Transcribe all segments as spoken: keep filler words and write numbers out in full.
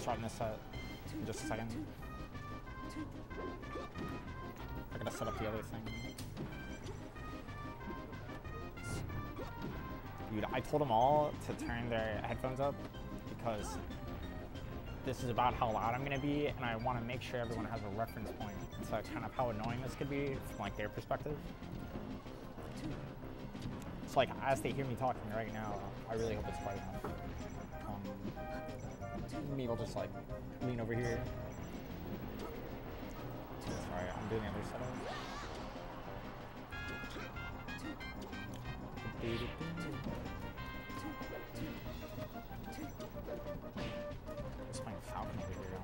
starting this set in just a second. I gotta set up the other thing. Dude, I told them all to turn their headphones up because this is about how loud I'm gonna be, and I want to make sure everyone has a reference point to kind of how annoying this could be from like their perspective. So like, as they hear me talking right now, I really hope it's quiet enough. Um, maybe I'll just like lean over here. Sorry, I'm doing the other setup. Just playing Falcon over here.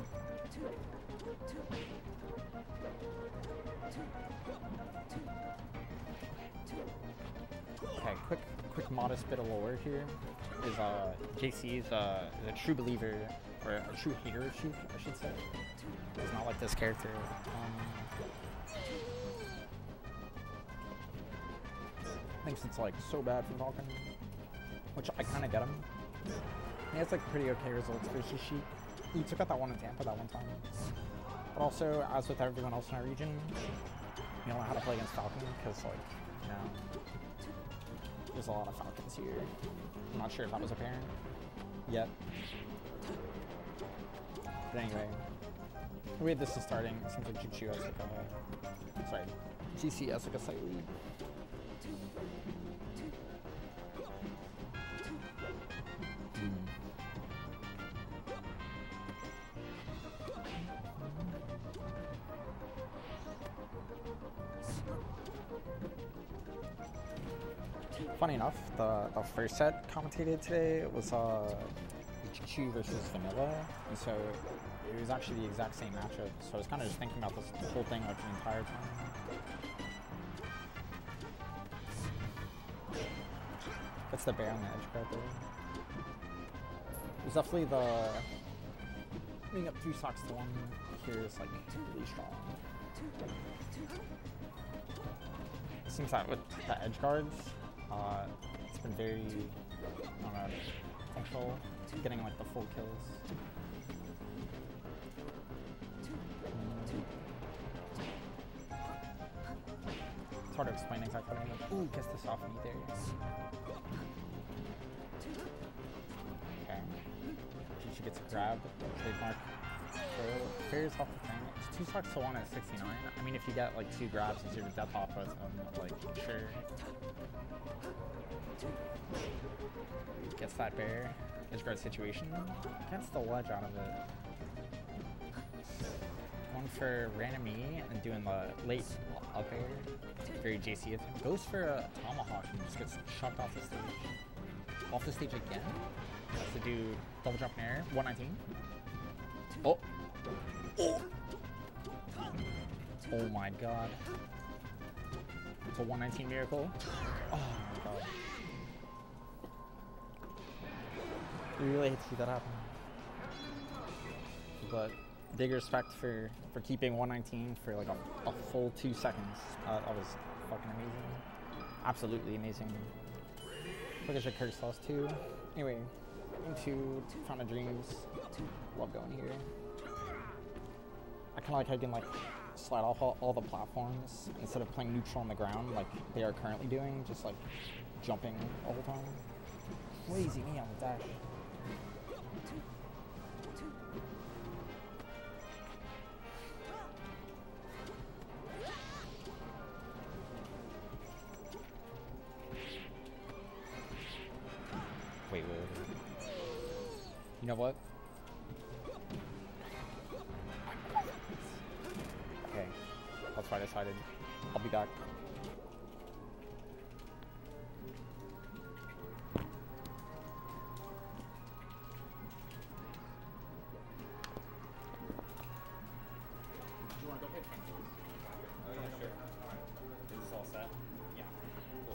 Okay, quick, quick, modest bit of lore here is uh, J C is, uh, is a true believer, or a true hater of Sheik, I should say. He's not like this character. Um, thinks it's like so bad for Falcon, which I kind of get him. He has like pretty okay results versus Sheik. He took out that one in Tampa that one time. But also, as with everyone else in our region, you don't know how to play against Falcon because like, you know, there's a lot of Falcons here. I'm not sure if that was apparent yet. But anyway, the way this is starting, it seems like Juju has like a, sorry, G C has like a slight lead. Funny enough, the, the first set commentated today was uh, Chu versus Vanilla, and so it was actually the exact same matchup. So I was kind of just thinking about this whole thing like the entire time. That's the bear on the edge right there. It was definitely the being up three stocks to one here is like really strong. It seems that with the edge guards, Uh, it's been very, I don't know, functional, getting like the full kills. It's hard to explain exactly what I mean. Ooh, gets this off me there. Okay. She gets a grab, trademark. So, fair's off the thing. It's two stocks to one at sixty-nine. I mean, if you get like two grabs and zero death off with them, like, sure. Gets that bear. Edgeguard situation. Gets the ledge out of it. Going for random E and doing the late up air. Very J C. Goes for a tomahawk and just gets shoved off the stage. Off the stage again. Has to do double jump in air. one nineteen. Oh. Oh. Oh my god. It's a one nineteen miracle. Oh my god. We really hate to see that happen. But big respect for, for keeping one nineteen for like a, a full two seconds. Uh, that was fucking amazing. Absolutely amazing. Look at your Kirk Sauce too. Anyway, into Fountain of Dreams. Love going here. I kind of like how you can like slide off all, all the platforms instead of playing neutral on the ground like they are currently doing, just like jumping all the time. Lazy me on the dash. Wait, wait, wait. You know what? Okay, that's why I decided. I'll be back. Oh yeah, sure. Is this all set? Yeah. Cool.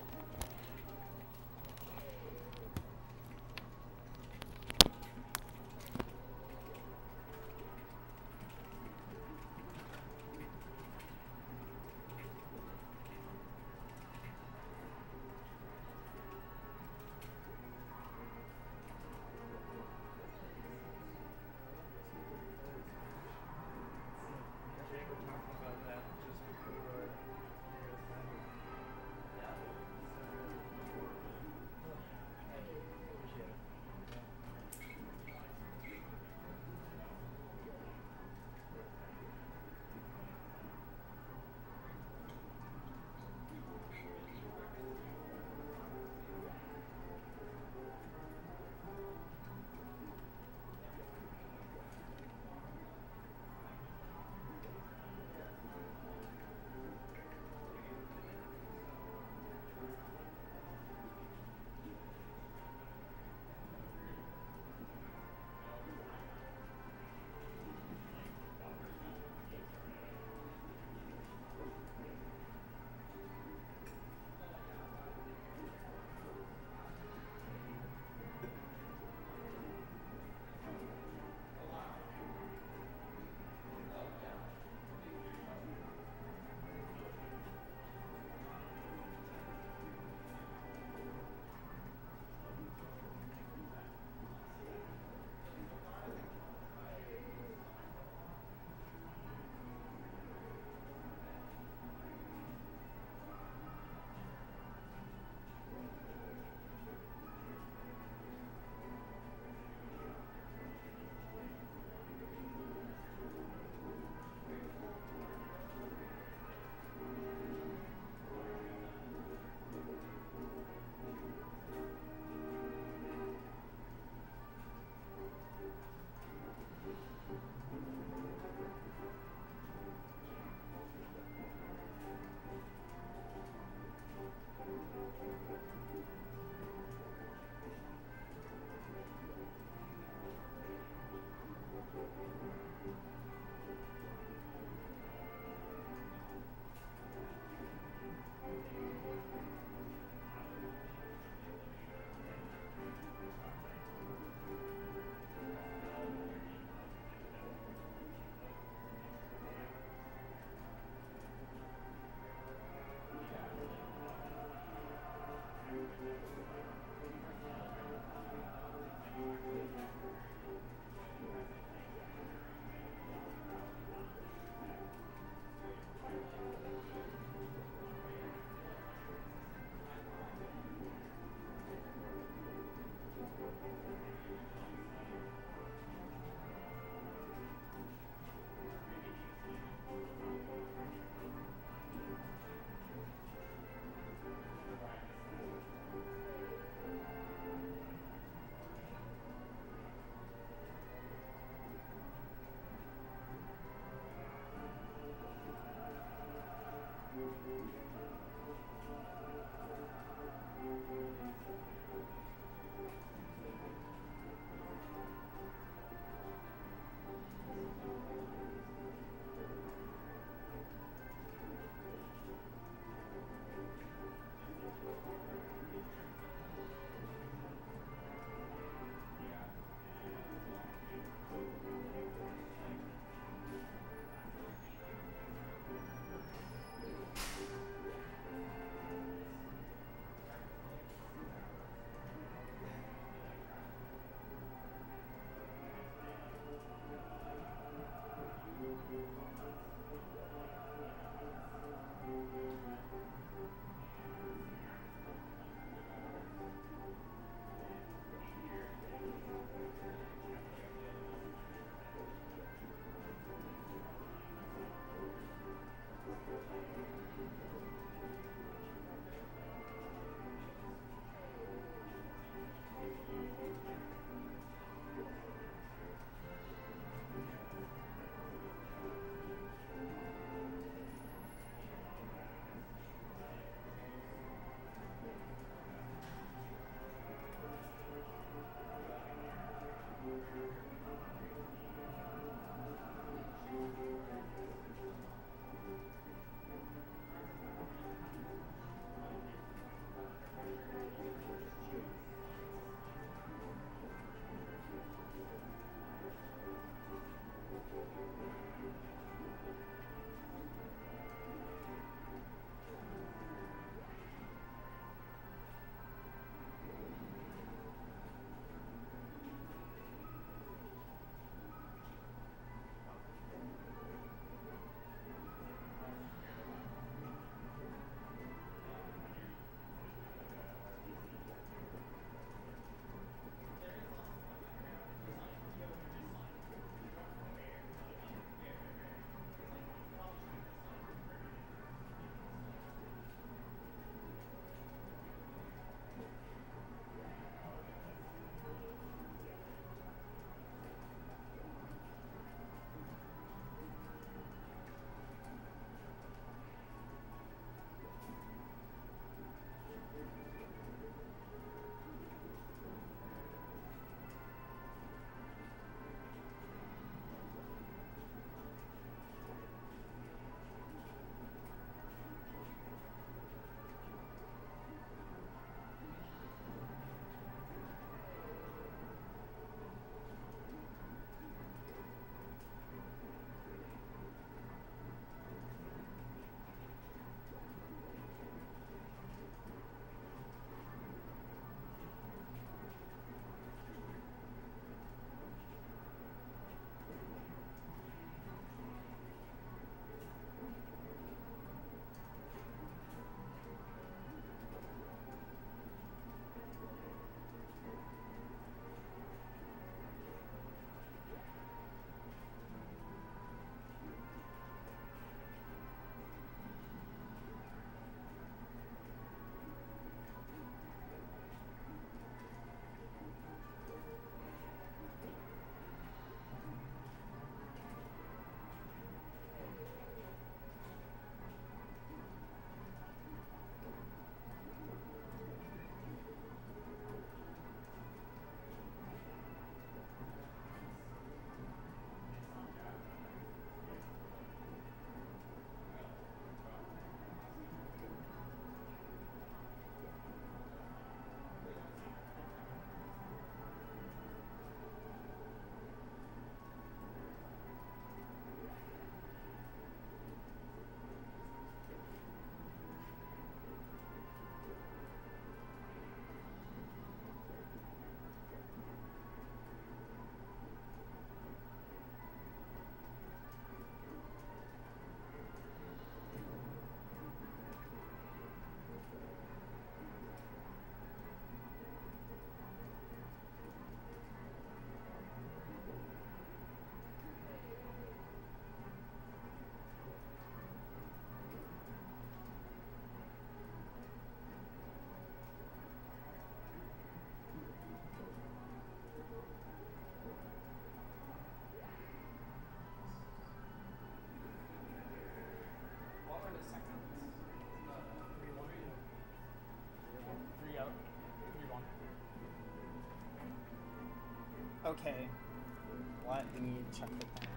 Okay. What? We need to check for that.